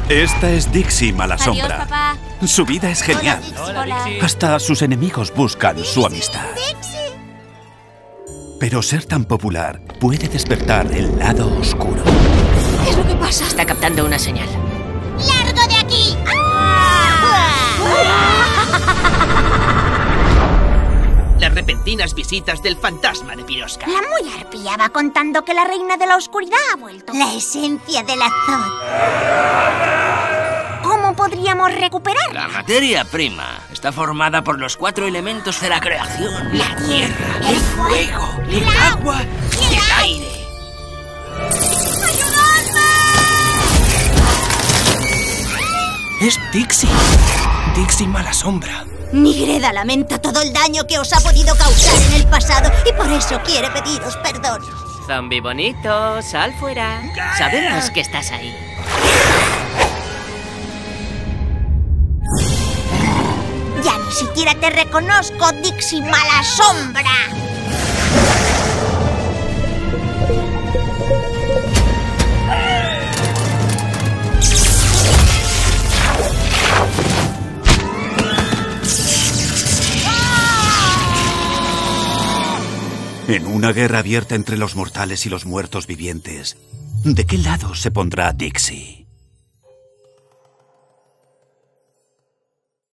Esta es Dixie Malasombra. Adiós, papá. Su vida es genial. Hola, Dixie. Hasta sus enemigos buscan su amistad. ¡Dixie! Pero ser tan popular puede despertar el lado oscuro. ¿Qué es lo que pasa? Está captando una señal. ¡Largo de aquí! Las repentinas visitas del fantasma de Piroska. La muy arpía va contando que la reina de la oscuridad ha vuelto. La esencia del azul. ¿Cómo podríamos recuperarla? La materia prima está formada por los 4 elementos de la creación. La tierra, el fuego, el agua y el aire. Es Dixie. Dixie Malasombra. Nigreda lamenta todo el daño que os ha podido causar en el pasado y por eso quiere pediros perdón. Zombie bonito, sal fuera. Sabemos que estás ahí. Ya ni siquiera te reconozco, Dixie Malasombra. En una guerra abierta entre los mortales y los muertos vivientes, ¿de qué lado se pondrá Dixie?